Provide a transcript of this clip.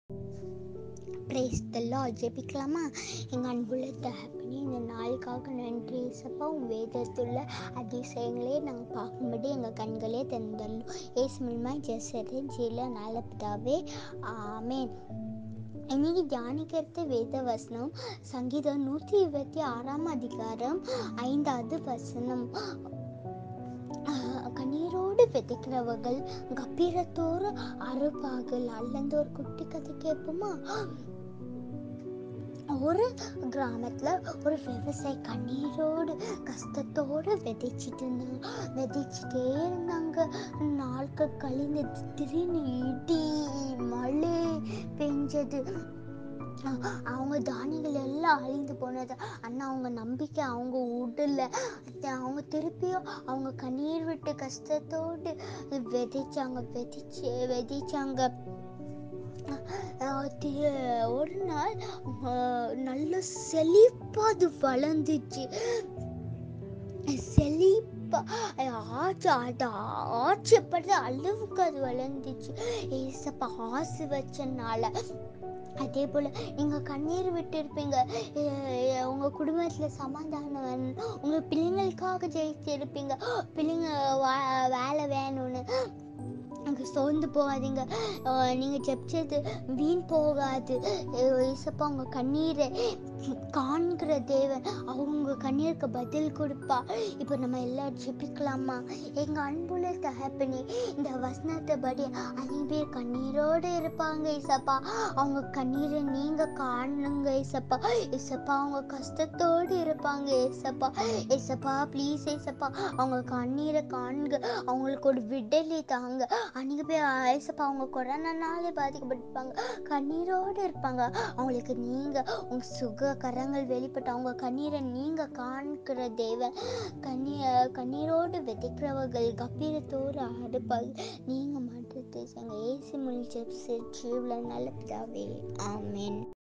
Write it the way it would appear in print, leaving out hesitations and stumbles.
Praise the Lord. ஜெபிக்கலாமா? எங்கள் அன்புள்ள தகப்பனே, இந்த நாளுக்காக நன்றி இயேசப்பா. உன் வேதத்துள்ள அதிசயங்களே நாங்கள் பார்க்கும்படி எங்கள் கண்களே தந்தள்ளும். இயேசு மூலமாக ஜெசரன் ஜீல நல்ல பிதாவே, ஆமென். இன்னைக்கு தியானிக்கிறது வேத வசனம் சங்கீதம் 126 அதிகாரம் 5வது வசனம். கண்ணீரோடு விதைக்கிறவர்கள் கம்பீரத்தோடு அறுப்பார்கள். அல்லந்த ஒரு குட்டி கதை கேட்போமா? ஒரு கிராமத்துல ஒரு விவசாயி கண்ணீரோடு கஷ்டத்தோடு விதைச்சிட்டே இருந்தாங்க. நாட்கள் கழிந்து திடீர்னு இடி மழை பெஞ்சது. அவங்க தானியங்கள் எல்லாம் அழிந்து போனது. ஆனால் அவங்க நம்பிக்கை அவங்க உடல. அவங்க திருப்பியும் அவங்க கண்ணீர் விட்டு கஷ்டத்தோடு விதைச்சாங்க. ஒரு நாள் நல்ல செழிப்பா அது வளர்ந்துச்சு. ஆச்சரியப்படுற அளவுக்கு அது வளர்ந்துச்சு. ஏசப்பா ஆசை வச்சனால. அதே போல் நீங்கள் கண்ணீர் விட்டு இருப்பீங்க. உங்கள் குடும்பத்தில் சமாதானம், உங்கள் பிள்ளைங்களுக்காக ஜெயிச்சு இருப்பீங்க. பிள்ளைங்க வேலை வேணும்னு அங்கே சோர்ந்து போகாதீங்க. நீங்கள் ஜெபிச்சது வீண் போகாது. ஏசப்பா உங்கள் கண்ணீரை காண்கிற தேவன். அவங்க கண்ணீருக்கு பதில் கொடுப்பா. இப்போ நம்ம எல்லாம் ஜெபிக்கலாமா? எங்கள் அன்புள்ள தகப்பனே, இந்த வசனத்தை படி அநேக பேர் கண்ணீரோடு இருப்பாங்க ஏசப்பா. அவங்க கண்ணீரை நீங்கள் காணுங்க ஏசப்பா. ஏசப்பா அவங்க கஷ்டத்தோடு இருப்பாங்க ஏசப்பா ப்ளீஸ் ஏசப்பா அவங்க கண்ணீரை காண்க. அவங்களுக்கு ஒரு விடுதலை தாங்க. அநேக பேர் ஏசப்பா அவங்க கொரோனானாலே பாதிக்கப்பட்டிருப்பாங்க, கண்ணீரோடு இருப்பாங்க. அவங்களுக்கு நீங்கள் உங்கள் சுக கரங்கள் வெளிப்பட்டு அவங்க கண்ணீரை நீங்கள் காண்கிற தேவன். கண்ணீரோடு விதைக்கிறவர்கள் கம்பீரத்தோடு அறுப்பார்கள். நீங்கள் மாற்றத்தை இயேசு மூலம் ஜெபிச்சு நல்ல பிதாவே, ஆமென்.